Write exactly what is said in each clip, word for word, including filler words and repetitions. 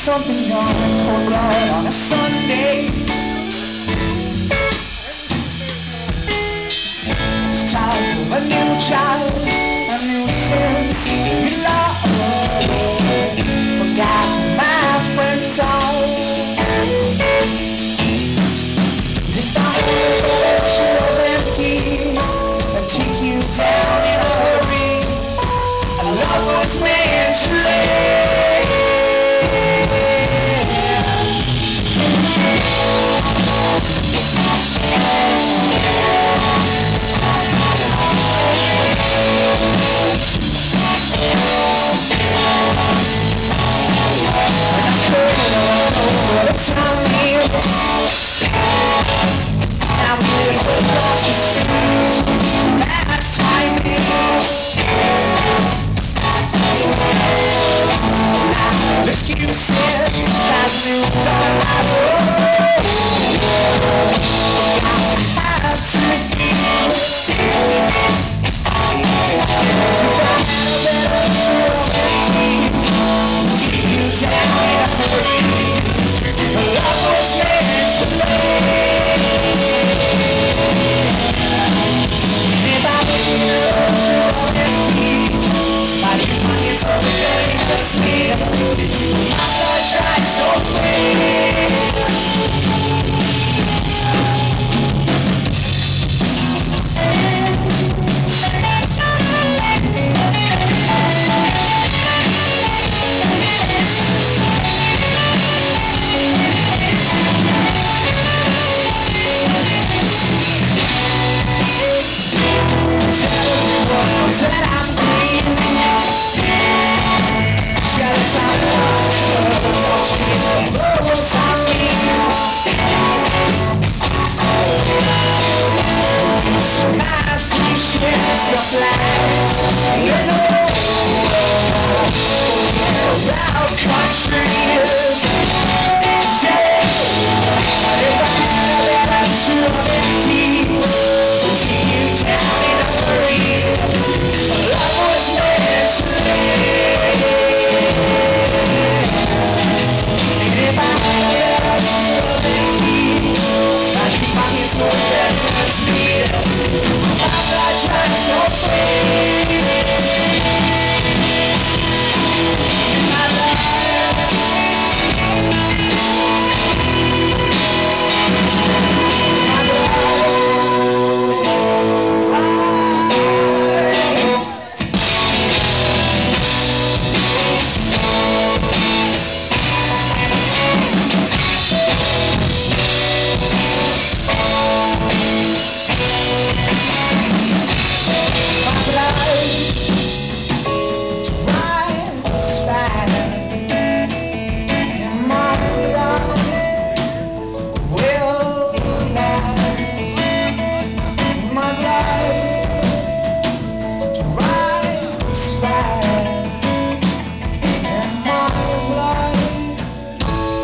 Something's on cold blood on a Sunday. It's time for a new child, a new sense of love. Forgot my friends all. If I let you empty and take you down in a hurry, a love was meant to lay.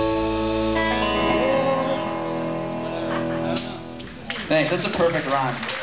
Thanks, that's a perfect rhyme.